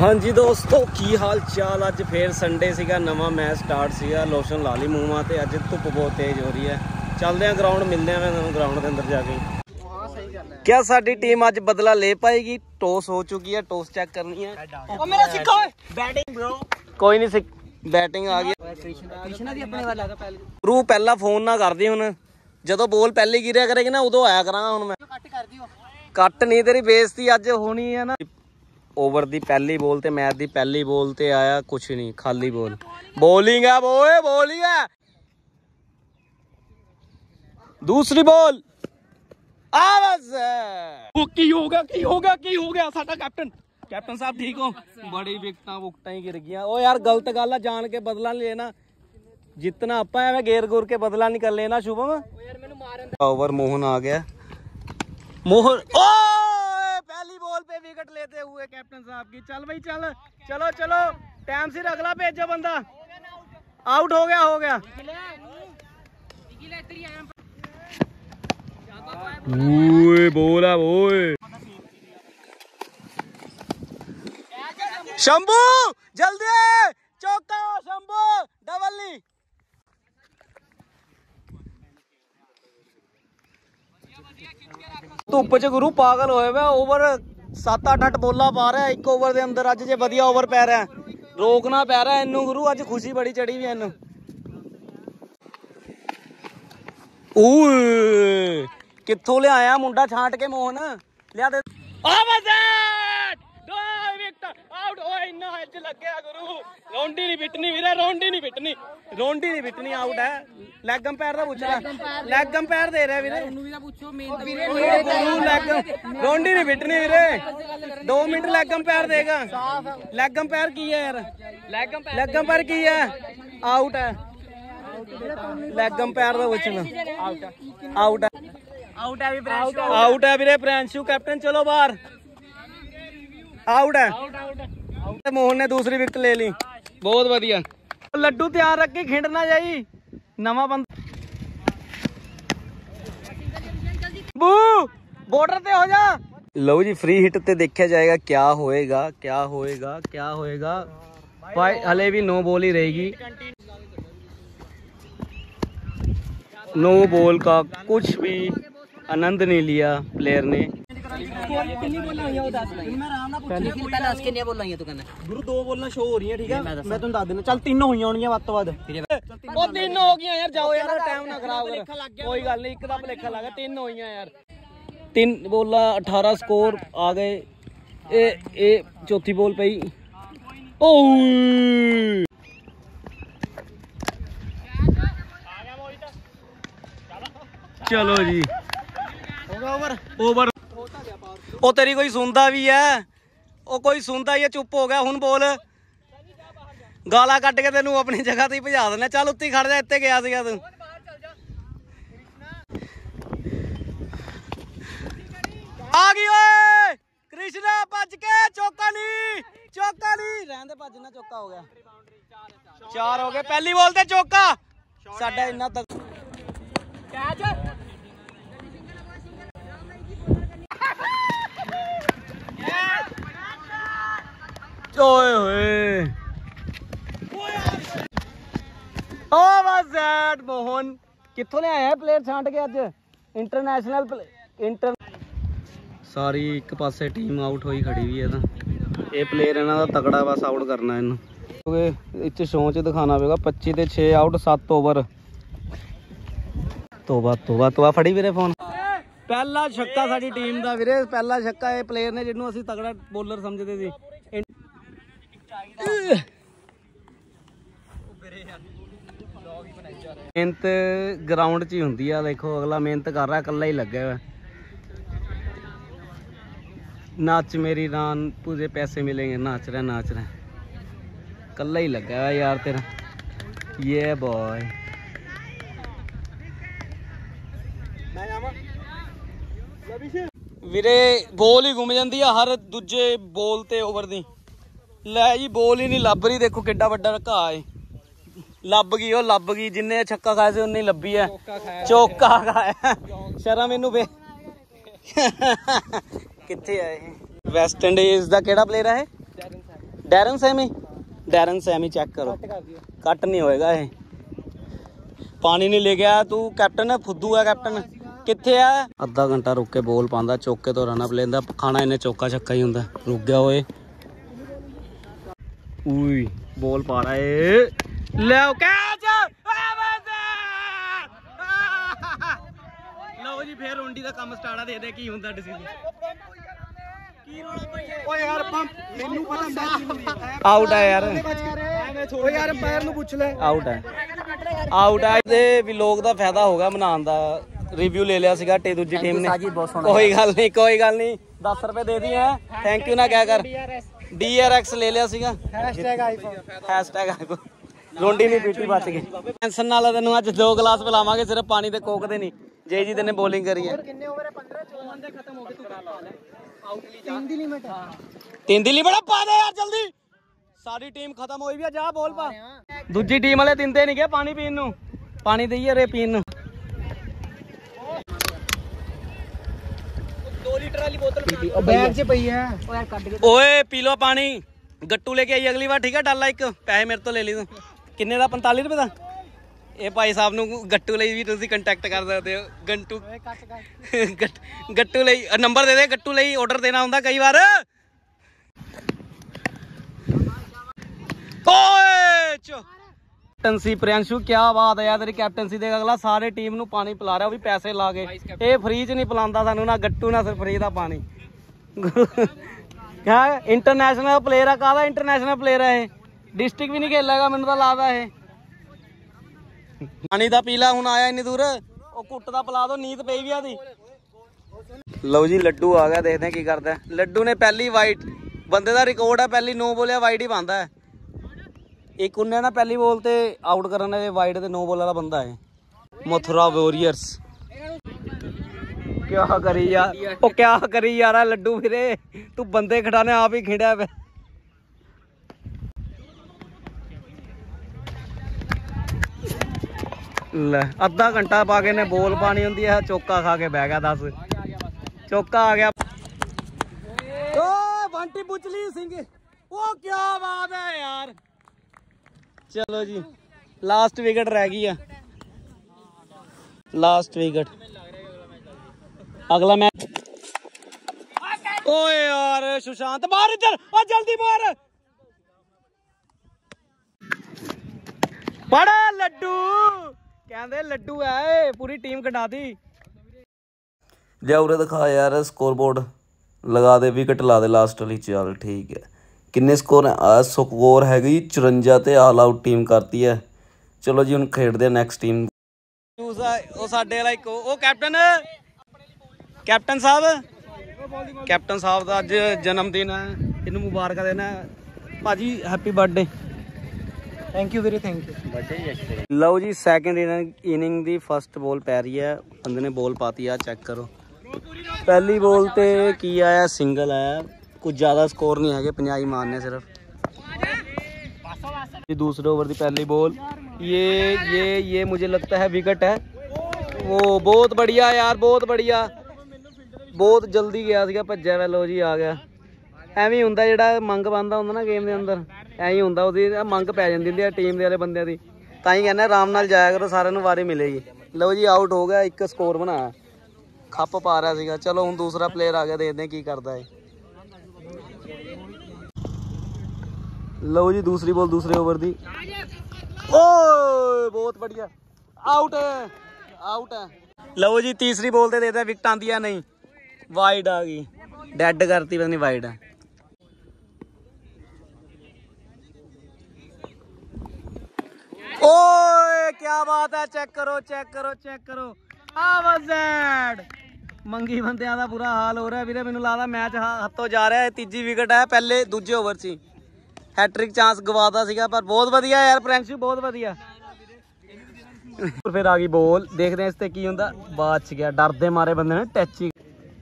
हाँ जी दोस्तों की हाल चाल। अज फिर संडे सीगा, नवा मैच स्टार्ट सीगा। लोशन ला ली मूँह मां ते अज धुप बहुत तेज हो रही है। चलते हैं ग्राउंड, मिलते हैं ग्राउंड के अंदर जाके। क्या साडी टीम अज बदला ले पाएगी? टॉस हो चुकी है, टॉस चेक करनी है। ओ मेरा सिखो बैटिंग ब्रो। कोई नहीं सिख, बैटिंग आ गई। रू पहला फोन ना कर दी, हुण जदों बॉल पहले गिरिया करेगी ना उदों आया करांगा। हुण मैं कट नहीं, तेरी बेइज्जती अज होनी है ना। ओवर दी पहली बॉल ते मैच दी पहली बॉल ते आया कुछ नहीं, खाली बॉल। बॉलिंग है बोए, बॉलिंग है। दूसरी बॉल की हो गया साडा कैप्टन। कैप्टन साहब ठीक हो? बड़ी विकटा वुकटा ही गिर गया। ओ यार गलत गल है, जान के बदला नहीं लेना। जितना आप गेर गुर के बदला नहीं कर लेना। शुभम ओवर मोहन आ गया। मोहन पहली बॉल पे विकेट लेते हुए कैप्टन साहब की। चल भाई चल, चलो चलो टाइम से अगला भेजो बंदा। आउट हो गया। बोल है बोल। शंभू जल्दी चौका, शंभू डबल नहीं। धुप च गुरु पागल होए वे। ओवर 7-8 बोला पा रहा है एक ओवर के अंदर। अज जे वधिया ओवर पै रहा है, रोकना पै रहा है इनू गुरु। अज खुशी बड़ी चढ़ी हुई इनू। कित्थों ले आया मुंडा छांट के मोहन लिया दे। आउट होए इन्ना हिच लगया गुरु। रौंडी नहीं पिटनी वीरे, रौंडी नहीं पिटनी। आउट है। लैग अंपायर दा पूछना, लैग अंपायर दे रहा वीरे। रौंडी नहीं पिटनी वीरे, 2 मिनट लैग अंपायर देगा। लैग अंपायर की है यार, लैग अंपायर की है। आउट है। लैग अंपायर दा पूछना। आउट है वीरे। प्रियांशु कैप्टन चलो बाहर। आउट है। मोहन ने दूसरी विकेट ले ली, बहुत बढ़िया। लड्डू तैयार रख के खिंडना जाई नवा बंदा। बू बॉर्डर पे हो जा। लो जी फ्री हिट ते देखा जाएगा क्या होएगा। भाई हले भी नो बॉल ही रहेगी। नो बॉल का कुछ भी आनंद नहीं लिया प्लेयर ने। गुरु 2 बॉल शो हो रही है, ठीक है मैं तुम दस देना। चल 3 हुई होनी वध तो वध। 3 हो गई यार, जाओ यार टाइम ना खराब कर। कोई गल नहीं, एक दा भुलेखा लग गया। 3 हुई यार, 3 बॉला 18 स्कोर आ गए। ए चौथी बॉल पे ही। चलो जी ओवर। ओ तेरी कोई सुनता भी है? ओ कोई सुनता ही है? चुप हो गया हुन। बोल गाला कट के तेनू अपनी जगह ते भजा देना। चल उत्ते खड़ जा, इत्ते गया सीगा तू। आ गई ओए कृष्णा भज के। चौका नहीं रहन दे, भजना चौका हो गया। 4 हो गए। पहली बॉल ते चौका साडा इन्ना तक। मोहन कित्थों ले आया प्लेयर छांट के अज? इंटरनेशनल सारी एक पासे टीम आउट होई खड़ी हुई है। तो ये प्लेयर इन्हां दा तगड़ा, बस आउट करना इन्हू। क्योंकि शो च दिखाना पेगा। 25 ते 6 आउट 7 ओवर। तोबा फड़ी वीरे फोन। पहला छक्का साडी टीम दा वीरे, पहला छक्का ये प्लेयर ने जिन्हों असीं तगड़ा बॉलर समझदे सी। मेहनत ग्राउंड च ही हुंदी है। देखो अगला मेहनत कर रहा है, कल्ला ही लगे हुआ। नाच मेरी रान तुझे पैसे मिलेंगे। नाच रहा कल्ला ही लगा हुआ यार तेरा। ये बॉय वीरे बॉल ही घुम जाती है हर दूजे बॉल ते ओवर दी। लै जी बॉल ही नहीं लभ रही। देखो किड्डा वड्डा घाह है। लभ गई जिन्ने छक्का खाए से उन्नी लभी है। चौका खाया। शर्म इनू बे कित्थे है। वेस्ट इंडीज का केड़ा प्लेयर है? डैरन सैमी चेक करो, कट नहीं होएगा ये। पानी नहीं ले गया तू कैप्टन है, फुद्दू है कैप्टन, किथे है? अद्धा घंटा रुक के बॉल पांदा, चौके तो रन अप लेंदा, खाना इन्हें चौका छक्का ही हुंदा। रुक गया ओए, उई बॉल पा रहा है, ले कैच। लो जी फिर रोंडी दा काम स्टार्ट है, दे की हुंदा डिसीजन। ਓ ਯਾਰ ਮੈਨੂੰ ਪਤਾ ਆਊਟ ਹੈ ਯਾਰ, ਓ ਯਾਰ ਅੰਪਾਇਰ ਨੂੰ ਪੁੱਛ ਲੈ। ਆਊਟ ਹੈ ਤੇ ਵੀ ਲੋਕ ਦਾ ਫਾਇਦਾ ਹੋਗਾ ਬਣਾਉਣ ਦਾ। ਰਿਵਿਊ ਲੈ ਲਿਆ ਸੀਗਾ ਦੂਜੀ ਟੀਮ ਨੇ, ਕੋਈ ਗੱਲ ਨਹੀਂ 10 ਰੁਪਏ ਦੇ ਦੀ ਹੈ, ਥੈਂਕ ਯੂ ਨਾ ਕਹਿ ਕਰ। DRX ਲੈ ਲਿਆ ਸੀਗਾ, #iPhone ਰੋਂਡੀ ਨਹੀਂ ਪੀਟੀ ਬਚ ਗਈ। ਟੈਨਸ਼ਨ ਨਾਲ ਤੈਨੂੰ ਅੱਜ 2 ਗਲਾਸ ਪਿਲਾਵਾਂਗੇ, ਸਿਰਫ ਪਾਣੀ ਤੇ ਕੋਕ ਦੇ ਨਹੀਂ। ਜੀ ਨੇ ਬੋਲਿੰਗ ਕਰੀ ਹੈ। ਕਿੰਨੇ ਓਵਰ ਹੈ? 15 ਦੇ ਖਤਮ ਹੋ ਗਏ, ਤੂੰ ਕਰ ਲਾ। 3 ਦੀ ਲਿਮਿਟ ਪਾ ਦੇ ਯਾਰ ਜਲਦੀ, ਸਾਡੀ ਟੀਮ ਖਤਮ ਹੋਈ ਵੀ ਆ। ਜਾ ਬੋਲ ਪਾ। ਦੂਜੀ ਟੀਮ ਵਾਲੇ ਦਿੰਦੇ ਨਹੀਂ ਗਏ ਪਾਣੀ ਪੀਣ ਨੂੰ, ਪਾਣੀ ਦੇਈਏ ਰੇ ਪੀਣ ਨੂੰ। 2 ਲੀਟਰ ਵਾਲੀ ਬੋਤਲ ਬੈਗ 'ਚ ਪਈ ਹੈ, ਓ ਯਾਰ ਕੱਢ ਕੇ। ਓਏ ਪੀ ਲੋ ਪਾਣੀ, ਗੱਟੂ ਲੈ ਕੇ ਆਈ ਅਗਲੀ ਵਾਰ, ਠੀਕ ਹੈ? ਡਾਲਾ ਇੱਕ, ਪੈਸੇ ਮੇਰੇ ਤੋਂ ਲੈ ਲਈ ਤੂੰ। ਕਿੰਨੇ ਦਾ? 45 ਰੁਪਏ ਦਾ। ਇਹ ਭਾਈ ਸਾਹਿਬ ਨੂੰ ਗੱਟੂ ਲਈ ਵੀ ਤੁਸੀਂ ਕੰਟੈਕਟ ਕਰ ਸਕਦੇ ਹੋ। ਗੱਟੂ ਲਈ ਨੰਬਰ ਦੇ ਦੇ, ਗੱਟੂ ਲਈ ਆਰਡਰ ਦੇਣਾ ਹੁੰਦਾ ਕਈ ਵਾਰ। कैप्टनसी प्रियांशु क्या बात है यार तेरी कैप्टनसी देख, अगला सारे टीम ਨੂੰ ਪਾਣੀ ਪਿਲਾ ਰਿਹਾ, ਉਹ ਵੀ ਪੈਸੇ ਲਾ ਕੇ। ਇਹ ਫ੍ਰੀ ਚ ਨਹੀਂ ਪਿਲਾਉਂਦਾ ਸਾਨੂੰ, ਨਾ ਗੱਟੂ ਨਾ ਸਿਰ ਫ੍ਰੀ ਦਾ ਪਾਣੀ। क्या इंटरनेशनल प्लेयर है, कादा इंटरनेशनल प्लेयर है ये, डिस्ट्रिक्ट भी नहीं खेलेगा मैनू तो लगता है। पानी दा पीला हुण आया इन्नी दूर, ਉਹ ਕੁੱਟ ਦਾ ਪਿਲਾ ਦੋ, ਨੀਂਦ ਪਈ ਵੀ ਆਦੀ। ਲਓ ਜੀ ਲੱਡੂ ਆ ਗਿਆ, ਦੇਖਦੇ ਕੀ ਕਰਦਾ। ਲੱਡੂ ਨੇ ਪਹਿਲੀ ਵਾਈਟ, ਬੰਦੇ ਦਾ ਰਿਕਾਰਡ ਹੈ ਪਹਿਲੀ 9 ਬੋਲਿਆ ਵਾਈਟ ਹੀ ਪਾਉਂਦਾ ਹੈ। ਇੱਕ ਉਹਨੇ ਨਾ ਪਹਿਲੀ ਬੋਲ ਤੇ ਆਊਟ ਕਰਨ ਦੇ ਵਾਈਟ ਤੇ 9 ਬੋਲ ਵਾਲਾ ਬੰਦਾ ਹੈ। ਮਥੁਰਾ ਵੋਰੀਅਰਸ क्या करी यार, ओ क्या करी यार लड्डू फिरे, तू बंदे खड़ाने आप ही खिंडा पे। ले अद्धा घंटा पा के ने बॉल पानी होंगी है, चौका खा के बह गया। 10 चौका आ गया। ओ बंटी बुचली सिंह, ओ क्या बात है यार। चलो जी लास्ट विकेट रह गई है, लास्ट विकेट। अगला मैच। ओए यार सुशांत मार इधर, और जल्दी मार। बड़ा लड्डू कहते लड्डू है, पूरी टीम कटा दी। जा उरे दिखा यार स्कोर बोर्ड, लगा दे विकेट ला दे लास्ट वाली। चल ठीक है, किन्ने स्कोर है? स्कोर है 54 ते ऑल आउट टीम करती है। चलो जी हम खेडते हैं नैक्सट टीम। कैप्टन साहब का अज जन्मदिन है, इन मुबारक देना भाजी, हैप्पी बर्थडे। थैंक यू वीरे, थैंक यू। लो जी सैकेंड इनिंग दी फर्स्ट बॉल पै रही है, बंदे ने बॉल पाती है, चेक करो। पहली बॉल ते की आया, सिंगल आया, कुछ ज़्यादा स्कोर नहीं है, 50 ही मारने सिर्फ। दूसरे ओवर की पहली बॉल, ये मुझे लगता है विकेट है। वो बहुत बढ़िया यार, बहुत बढ़िया, बहुत जल्दी गया सीगा, भज्या वा। लो जी आ गया। ਐਵੇਂ ਹੁੰਦਾ ਜਿਹੜਾ ਮੰਗ ਬੰਦਾ ਹੁੰਦਾ ਨਾ ਗੇਮ ਦੇ ਅੰਦਰ, ਐਂ ਹੁੰਦਾ ਉਹਦੀ ਮੰਗ ਪੈ ਜਾਂਦੀ ਹੁੰਦੀ ਹੈ ਟੀਮ ਦੇ ਵਾਲੇ ਬੰਦਿਆਂ ਦੀ। ਤਾਂ ਹੀ ਕਹਿੰਦੇ ਆਰਾਮ ਨਾਲ ਜਾਇਆ ਕਰੋ, ਸਾਰਿਆਂ ਨੂੰ ਵਾਰੀ ਮਿਲੇਗੀ। ਲਓ ਜੀ ਆਊਟ ਹੋ ਗਿਆ, ਇੱਕ ਸਕੋਰ ਬਣਾਇਆ, ਖੱਪ ਪਾ ਰਿਹਾ ਸੀਗਾ। ਚਲੋ ਹੁਣ ਦੂਸਰਾ ਪਲੇਅਰ ਆ ਗਿਆ, ਦੇਖਦੇ ਕੀ ਕਰਦਾ ਹੈ। ਲਓ ਜੀ दूसरी बॉल दूसरे ओवर दी। ਓਏ ਬਹੁਤ बढ़िया, आउट आउट है। ਲਓ ਜੀ तीसरी बॉल ਤੇ ਦੇਖਦੇ ਵਿਕਟ ਆਂਦੀ ਆ, ਨਹੀਂ वाइड आ गई, डेड करती, पता नहीं वाइड है। ओए क्या बात है, चेक करो चेक करो चेक करो। मंगी बंदियां दा बुरा हाल हो रहा है वीरे, मैनू लगदा मैच हत्थों जा रहा है। तीजी विकेट है, पहले दूजे ओवर सी हैट्रिक चांस गवाता सीगा, पर बहुत वधिया यार प्रियांशु, बहुत वधिया। फिर आ गई बॉल, देखते हैं इससे की हुंदा। बच गया, डर दे मारे बंदे ने टच ही।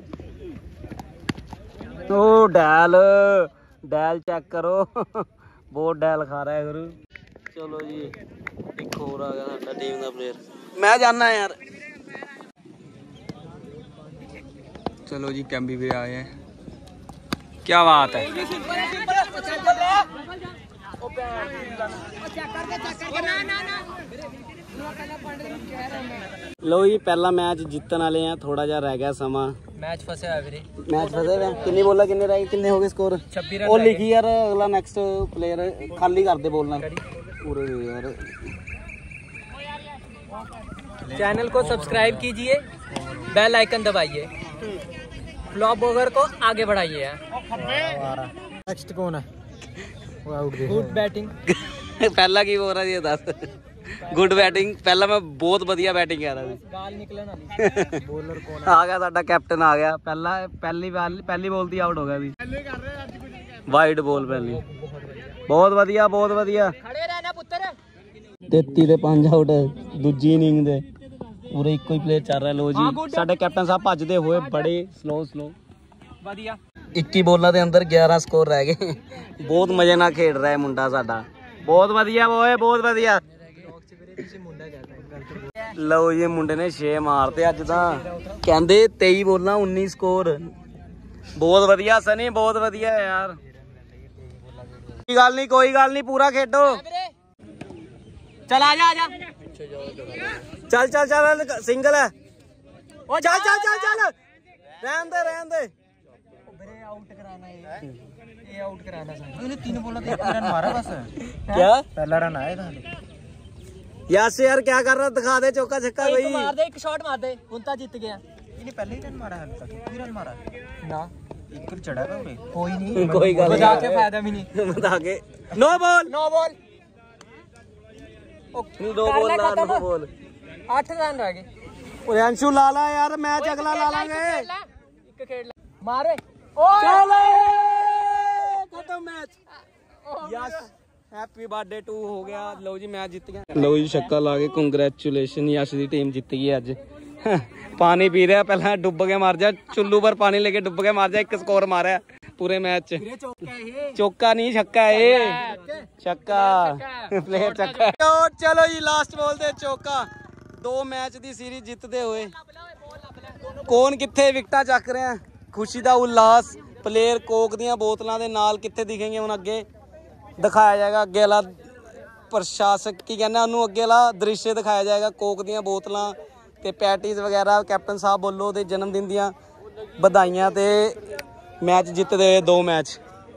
ओ डैल डैल चेक करो, बहुत डैल खा रहा है गुरु। चलो जी एक और आ गया साडा टीम दा प्लेयर, मैं जाना यार। चलो जी कैंबी भी आए हैं, क्या बात है। ਲੋ ਜੀ ਪਹਿਲਾ ਮੈਚ ਜਿੱਤਣ ਵਾਲੇ ਆ, ਥੋੜਾ ਜਿਹਾ ਰਹਿ ਗਿਆ ਸਮਾਂ। ਮੈਚ ਫਸਿਆ ਹੋਇਆ ਵੀਰੇ, ਮੈਚ ਫਸੇ ਹੋਏ ਕਿੰਨੀ ਬੋਲਾ ਕਿੰਨੇ ਰਹਿ ਗਏ, ਕਿੰਨੇ ਹੋ ਗਏ ਸਕੋਰ? 26 ਰਨ ਉਹ ਲਿਖੀ ਯਾਰ, ਅਗਲਾ ਨੈਕਸਟ ਪਲੇਅਰ ਖਾਲੀ ਕਰਦੇ ਬੋਲਣਾ ਪੂਰੇ यार। चैनल को सब्सक्राइब कीजिए, बेल आइकन दबाइए, फ्लॉप बॉगर को आगे बढ़ाइए। नेक्स्ट कौन है? वो आउट दे। Good batting. ਪਹਿਲਾ ਕੀ ਬੋਲ ਰਿਹਾ ਸੀ ਇਹ ਦੱਸ। ਗੁੱਡ ਬੈਟਿੰਗ, ਪਹਿਲਾਂ ਮੈਂ ਬਹੁਤ ਵਧੀਆ ਬੈਟਿੰਗ ਕਰ ਰਿਹਾ ਸੀ। गाल निकलन वाली। बॉलर कौन ਆ ਗਿਆ ਸਾਡਾ ਕੈਪਟਨ ਆ ਗਿਆ। ਪਹਿਲੀ ਬੋਲ ਦੀ ਆਊਟ ਹੋ ਗਿਆ ਸੀ। ਵਾਈਡ ਬੋਲ ਪਹਿਲੀ। ਬਹੁਤ ਵਧੀਆ ਬਹੁਤ ਵਧੀਆ। खड़े रहना पुत्र। 33 ਦੇ 5 ਆਊਟ ਦੂਜੀ ਇਨਿੰਗ ਦੇ। ਪੂਰੇ ਇੱਕੋ ਹੀ ਪਲੇਅਰ ਚੱਲ ਰਿਹਾ। ਲੋ ਜੀ ਸਾਡੇ ਕੈਪਟਨ ਸਾਹਿਬ ਭੱਜਦੇ ਹੋਏ ਬੜੇ ਸਲੋ ਵਧੀਆ। 21 ਬੋਲਾਂ ਦੇ ਅੰਦਰ 11 ਸਕੋਰ ਰਹਿ ਗਏ। ਬਹੁਤ ਮਜ਼ੇ ਨਾਲ ਖੇਡ ਰਿਹਾ ਮੁੰਡਾ ਸਾਡਾ। ਬਹੁਤ ਵਧੀਆ ਓਏ, ਬਹੁਤ ਵਧੀਆ। ਲਓ ਜੀ ਮੁੰਡੇ ਨੇ 6 ਮਾਰਤੇ ਅੱਜ ਤਾਂ। ਕਹਿੰਦੇ 23 ਬੋਲਾਂ 19 ਸਕੋਰ। ਬਹੁਤ ਵਧੀਆ ਸਨੀ, ਬਹੁਤ ਵਧੀਆ ਯਾਰ। ਕੋਈ ਗੱਲ ਨਹੀਂ ਪੂਰਾ ਖੇਡੋ। चल आजा चल सिंगल है। ओ चल रहन दे आउट कराना है, ये आउट कराना है। इन्हें 3 बॉल पे 1 रन मारा बस। क्या पहला रन आया था यार क्या कर रहा? दिखा दे चौका छक्का भाई। एक मार दे, एक शॉट मार दे, उनता जीत गया। इन्हें पहले ही रन मारा है, तक 2 रन मारा ना, एक चढ़ा था उन्हें। कोई नहीं, कोई गल बता के फायदा भी नहीं। बता के नो बॉल नो बॉल। दो बॉल 8 रन रह गए। अंशु लाला यार, मैच अगला ला लांगे। एक खेल मारे खत्म match. Yes happy birthday too हो गया। लो जी मैच जीत गया। लो जी छक्का ला के कंग्रेचुलेशन, यश दी टीम जीत गई अज। पानी पी रहा, पहला डुब के मार जा, चुल्लू पर पानी लेके डुब के मार जा। 1 स्कोर मारा पूरे मैच। चौका नहीं छक्का है, छक्का प्लेयर छक्का। चलो जी लास्ट बॉल ते चौका। 2 मैच दी सीरीज जितते हुए कौन किथे विकटा चक रहे हैं। खुशी दा उल्लास प्लेयर कोक दियां बोतलों के नाल किथे दिखेंगे हुण अगे दिखाया जाएगा। अगे वाला प्रशासक की कहना उन्होंने अगे वाला दृश्य दिखाया जाएगा। कोक दियां बोतलां ते पैटीज वगैरह कैप्टन साहब बोलो ते जन्मदिन दियां बधाइयां ते मैच जितते 2 मैच।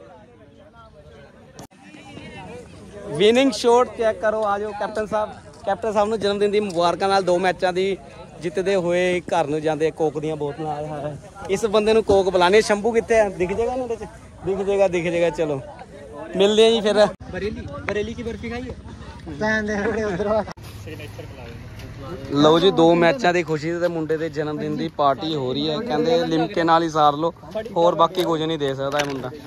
विनिंग शॉट चेक करो, आ जाओ कैप्टन साहब ਨੂੰ ਜਨਮ ਦਿਨ ਦੀ ਮੁਬਾਰਕਾਂ ਨਾਲ 2 ਮੈਚਾਂ ਦੀ ਜਿੱਤਦੇ ਹੋਏ ਘਰ ਨੂੰ ਜਾਂਦੇ ਕੋਕ ਦੀਆਂ ਬੋਤਲਾਂ ਆਇਆ ਹੈ। ਇਸ ਬੰਦੇ ਨੂੰ ਕੋਕ ਬੁਲਾਣੇ। ਸ਼ੰਭੂ ਕਿੱਥੇ ਆ? ਦਿਖ ਜਾਏਗਾ ਨਾ ਉਹਦੇ ਚ, ਦਿਖ ਜਾਏਗਾ। ਚਲੋ ਮਿਲਦੇ ਆ ਜੀ ਫਿਰ। बरेली की बर्फी खाई ਲਓ ਜੀ 2 ਮੈਚਾਂ ਦੀ ਖੁਸ਼ੀ ਤੇ ਮੁੰਡੇ ਦੇ ਜਨਮ ਦਿਨ ਦੀ ਪਾਰਟੀ ਹੋ ਰਹੀ ਹੈ। ਕਹਿੰਦੇ ਲਿਮਕੇ ਨਾਲ ਹੀ ਸਾਰ ਲਓ, ਹੋਰ ਬਾਕੀ ਕੁਝ ਨਹੀਂ ਦੇ ਸਕਦਾ ਇਹ ਮੁੰਡਾ।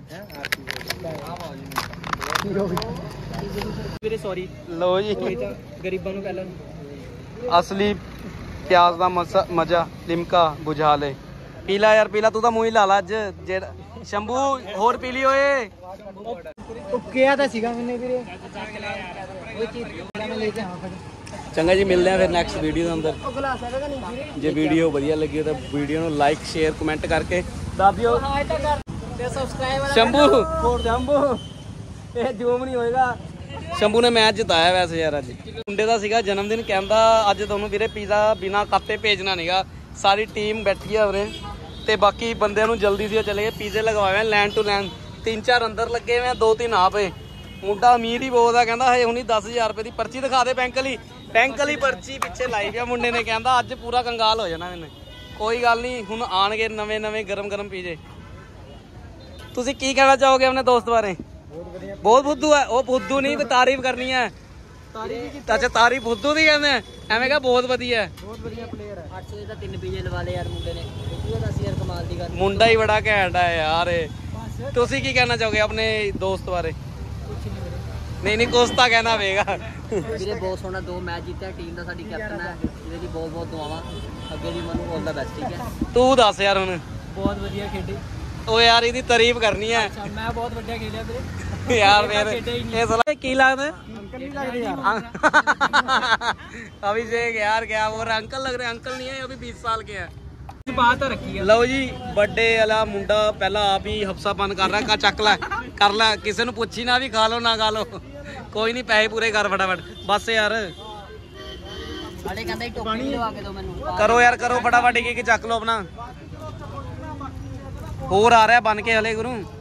ਵੀਰੇ ਸੌਰੀ। ਲਓ ਜੀ ਗਰੀਬਾਂ ਨੂੰ ਪਹਿਲਾਂ ਅਸਲੀ ਪਿਆਜ਼ ਦਾ ਮਜ਼ਾ ਲਿਮਕਾ ਬੁਝਾ ਲੈ। ਪੀਲਾ ਯਾਰ ਪੀਲਾ, ਤੂੰ ਤਾਂ ਮੂੰਹ ਹੀ ਲਾ ਲਾ ਅੱਜ। ਜਿਹੜਾ ਸ਼ੰਭੂ ਹੋਰ ਪੀ ਲਈ ਓਏ। ਉਹ ਕਿਹਾ ਤਾਂ ਸੀਗਾ ਮੈਨੇ ਵੀਰੇ, ਉਹ ਚੀਜ਼ ਮੈਂ ਲੈ ਕੇ ਆਵਾਂ ਫਿਰ। ਚੰਗਾ ਜੀ ਮਿਲਦੇ ਆ ਫਿਰ ਨੈਕਸਟ ਵੀਡੀਓ ਦੇ ਅੰਦਰ। ਜੇ ਵੀਡੀਓ ਵਧੀਆ ਲੱਗੀ ਤਾਂ ਵੀਡੀਓ ਨੂੰ ਲਾਈਕ ਸ਼ੇਅਰ ਕਮੈਂਟ ਕਰਕੇ ਦੱਸ ਦਿਓ। ਤੇ ਸਬਸਕ੍ਰਾਈਬ ਵਾਲਾ ਸ਼ੰਭੂ ਇਹ ਜੂਮ ਨਹੀਂ ਹੋਏਗਾ। ਸ਼ੰਭੂ ਨੇ ਮੈਚ ਜਿਤਾਇਆ ਵੈਸੇ ਯਾਰ ਅੱਜ। ਮੁੰਡੇ ਦਾ ਸੀਗਾ ਜਨਮ ਦਿਨ, ਕਹਿੰਦਾ ਅੱਜ ਤੁਹਾਨੂੰ ਵੀਰੇ ਪੀਜ਼ਾ ਬਿਨਾ ਕੱਪੇ ਭੇਜਣਾ ਨਹੀਂਗਾ। ਸਾਰੀ ਟੀਮ ਬੈਠੀ ਆ ਉਰੇ ਤੇ ਬਾਕੀ ਬੰਦਿਆਂ ਨੂੰ ਜਲਦੀ ਸੀ ਚਲੇ ਗਏ। ਪੀਜ਼ੇ ਲਗਵਾਏ ਲੈਂਡ ਟੂ ਲੈਂਡ, 3-4 ਅੰਦਰ ਲੱਗੇ ਹੋਏ, 2-3 ਆ ਪਏ। ਮੁੰਡਾ ਅਮੀਰ ਹੀ ਬਹੁਤ ਆ, ਕਹਿੰਦਾ ਹਜੇ ਹੁਣੀ 10,000 ਰੁਪਏ ਦੀ ਪਰਚੀ ਦਿਖਾ ਦੇ। ਬੈਂਕ ਵਾਲੀ ਪਰਚੀ ਪਿੱਛੇ ਲਾਈ ਗਿਆ ਮੁੰਡੇ ਨੇ। ਕਹਿੰਦਾ ਅੱਜ ਪੂਰਾ ਕੰਗਾਲ ਹੋ ਜਾਣਾ ਮੈਨੇ। ਕੋਈ ਗੱਲ ਨਹੀਂ, ਹੁਣ ਆਣਗੇ ਨਵੇਂ ਗਰਮ ਪੀਜ਼ੇ। ਤੁਸੀਂ ਕੀ ਕਹਿਣਾ ਚਾਹੋਗੇ ਆਪਣੇ ਦੋਸਤ ਬਾਰੇ? ਬਹੁਤ ਬੁੱਧੂ ਹੈ ਉਹ। ਬੁੱਧੂ ਨਹੀਂ, ਤਾਰੀਫ ਕਰਨੀ ਹੈ। ਅੱਛਾ ਤਾਰੀਫ ਬੁੱਧੂ ਦੀ ਕਹਿੰਦੇ ਐਵੇਂ ਕਹਾ। ਬਹੁਤ ਵਧੀਆ ਪਲੇਅਰ ਹੈ। 800 ਦਾ 3 ਪੀਜ਼ੇ ਲਵਾ ਲਏ ਯਾਰ ਮੁੰਡੇ ਨੇ। ਇਹ ਦੱਸ ਯਾਰ ਕਮਾਲ ਦੀ ਗੱਲ। ਮੁੰਡਾ ਹੀ ਬੜਾ ਘੈਂਟ ਹੈ ਯਾਰ। ਤੁਸੀਂ ਕੀ ਕਹਿਣਾ ਚਾਹੋਗੇ ਆਪਣੇ ਦੋਸਤ ਬਾਰੇ? ਨਹੀਂ ਕੁਛ ਤਾਂ ਕਹਿਣਾ ਪਏਗਾ ਵੀਰੇ। ਬਹੁਤ ਸੋਹਣਾ 2 ਮੈਚ ਜਿੱਤਿਆ, ਟੀਮ ਦਾ ਸਾਡੀ ਕੈਪਟਨ ਹੈ। ਇਹਦੇ ਲਈ ਬਹੁਤ ਦੁਆਵਾਂ। ਅੱਗੇ ਦੀ ਮੈਨੂੰ ਆਲ ਦਾ ਬੈਸਟ। ਠੀਕ ਹੈ ਤੂੰ ਦੱਸ ਯਾਰ ਹੁਣ। ਬਹੁਤ ਵਧੀਆ ਖੇਡੀ। ਉਹ ਯਾਰ ਇਹਦੀ ਤਾਰੀਫ ਕਰਨੀ ਹੈ। ਮੈਂ ਬਹੁਤ ਵਧੀਆ ਖੇਡਿਆ ਵੀਰੇ ਯਾਰ ਫਿਰ ਇਹ ਸਾਲਾ ਕੀ ਲੱਗਦਾ? ਅੰਕਲ नहीं लग रहे यार। अभिषेक यार क्या वो अंकल लग रहे? अंकल नहीं है, अभी 20 साल के हैं। बात रखी है। लो जी बर्थडे वाला मुंडा पहला आप ही हफ्सा बंद कर रहा है। का चक ला ਕਰ ਲੈ, ਕਿਸੇ ਨੂੰ ਪੁੱਛੀ ਨਾ ਵੀ ਖਾ ਲਓ ਨਾ ਖਾ ਲਓ, ਕੋਈ ਨਹੀਂ, ਪੈਸੇ ਪੂਰੇ ਕਰ ਫਟਾਫਟ ਬਸ ਯਾਰ। ਸਾਡੇ ਕਹਿੰਦਾ ਟੋਪੀ ਲਵਾ ਕੇ ਦਿਓ ਮੈਨੂੰ। ਕਰੋ ਯਾਰ ਕਰੋ ਫਟਾਫਟ, ਇੱਕ ਚੱਕ ਲਓ ਆਪਣਾ। ਹੋਰ ਆ ਰਿਹਾ ਬਣ ਕੇ ਹਲੇ ਗੁਰੂ।